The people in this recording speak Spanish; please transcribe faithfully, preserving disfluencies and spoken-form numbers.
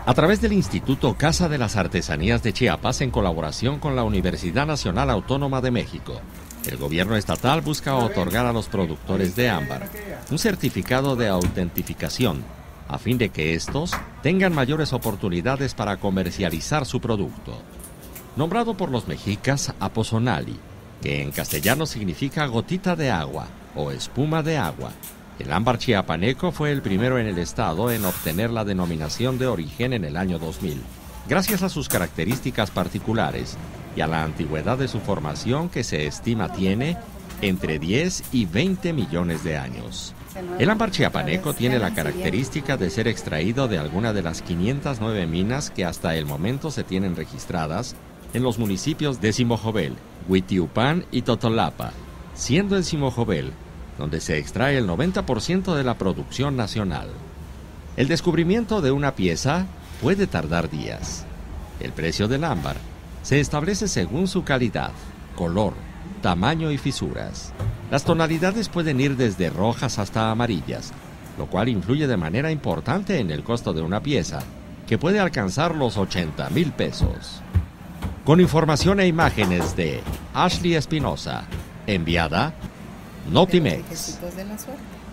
A través del Instituto Casa de las Artesanías de Chiapas, en colaboración con la Universidad Nacional Autónoma de México, el gobierno estatal busca otorgar a los productores de ámbar un certificado de autentificación, a fin de que estos tengan mayores oportunidades para comercializar su producto. Nombrado por los mexicas Apozonali, que en castellano significa gotita de agua o espuma de agua, el ámbar chiapaneco fue el primero en el estado en obtener la denominación de origen en el año dos mil, gracias a sus características particulares y a la antigüedad de su formación, que se estima tiene entre diez y veinte millones de años. El ámbar chiapaneco tiene la característica de ser extraído de alguna de las quinientas nueve minas que hasta el momento se tienen registradas en los municipios de Simojovel, Huitiupán y Totolapa, siendo el Simojovel donde se extrae el noventa por ciento de la producción nacional. El descubrimiento de una pieza puede tardar días. El precio del ámbar se establece según su calidad, color, tamaño y fisuras. Las tonalidades pueden ir desde rojas hasta amarillas, lo cual influye de manera importante en el costo de una pieza, que puede alcanzar los ochenta mil pesos. Con información e imágenes de Ashley Espinosa, enviada Notimex.